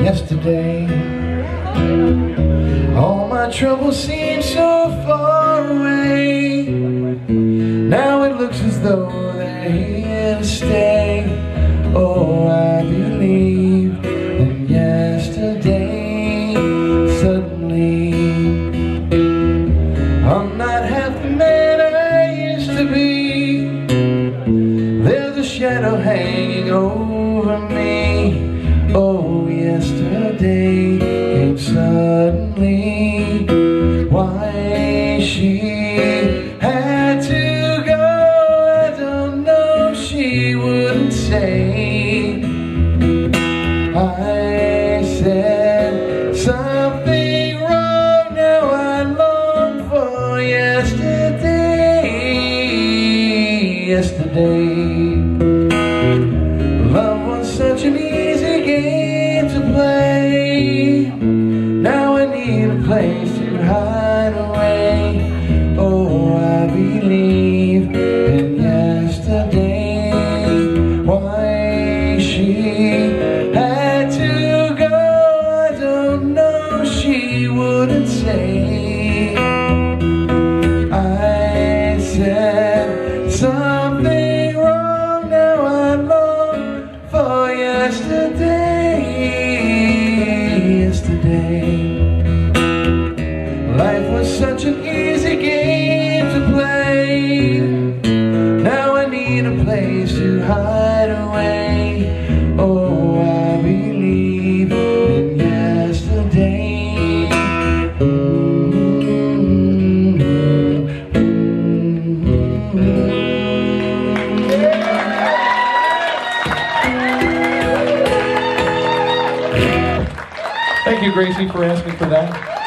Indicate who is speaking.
Speaker 1: yesterday. All my troubles seem so far away. Now it looks as though they're here to stay. Oh, I believe in yesterday. Suddenly I'm not half the man I used to be. There's a shadow hanging over me. Oh, yesterday came suddenly. Why she had to go, I don't know, she wouldn't say. I said something wrong, now I long for yesterday. Yesterday, love was such an easy game to play. Now I need a place to hide away. Oh, I believe in yesterday. Why she had to go, I don't know, she wouldn't say. I said something wrong, now I long for yesterday. Yesterday, life was such an easy game to play. Now I need a place to hide away. Oh, I believe in yesterday.
Speaker 2: Thank you, Gracie, for asking for that.